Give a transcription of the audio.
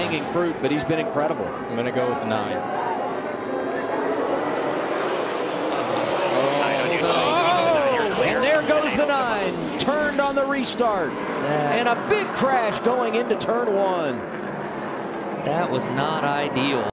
low-hanging fruit, but he's been incredible. I'm going to go with 9. And there goes the 9. Turned on the restart. And a big crash going into turn 1. That was not ideal.